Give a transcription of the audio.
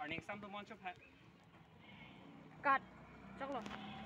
Morning, Sam, the munch of hat. Cut. Chắc rồi.